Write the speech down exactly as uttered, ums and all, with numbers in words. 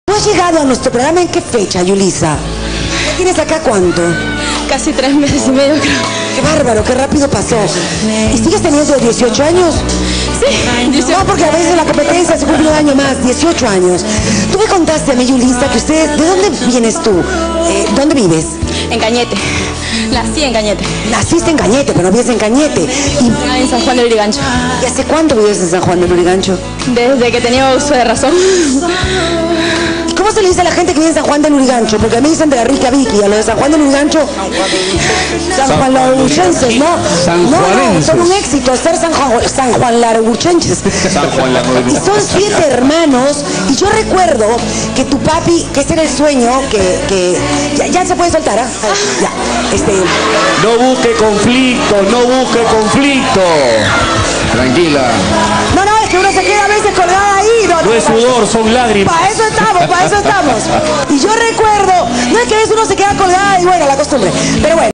¿Tú has llegado a nuestro programa en qué fecha, Yulisa? ¿Tienes acá cuánto? Casi tres meses y medio, creo. Qué bárbaro, qué rápido pasó. ¿Y sigues teniendo dieciocho años? Sí, dieciocho. No, porque a veces la competencia se cumple un año más, dieciocho años. Tú me contaste a mí, Yulisa, que ustedes... ¿De dónde vienes tú? Eh, ¿Dónde vives? En Cañete. Nací en Cañete. Naciste en Cañete, pero no vives en Cañete. ¿Y, Ah, en San Juan de Lurigancho. ¿y hace cuánto vives en San Juan de Lurigancho? Desde que tenía uso de razón. ¿Cómo se le dice a la gente que vive en San Juan de Lurigancho? Porque a mí dicen de la rica Vicky, a lo de San Juan de Lurigancho, San Juan Laurchenses, ¿no? San No, no, Juanenses. son un éxito ser San Juan, San Juan Laurchenses. San Juan Y son siete hermanos, y yo recuerdo que tu papi, que ese era el sueño, que, que ya, ya se puede soltar, ¿ah? Ya, este, No busque conflicto, no busque conflicto. Tranquila. no, no, es que uno se queda a veces colgada ahí, no, No es sudor, son lágrimas. para eso estamos, para eso estamos. Y yo recuerdo, no es que a veces uno se queda colgada y bueno, la costumbre, pero bueno.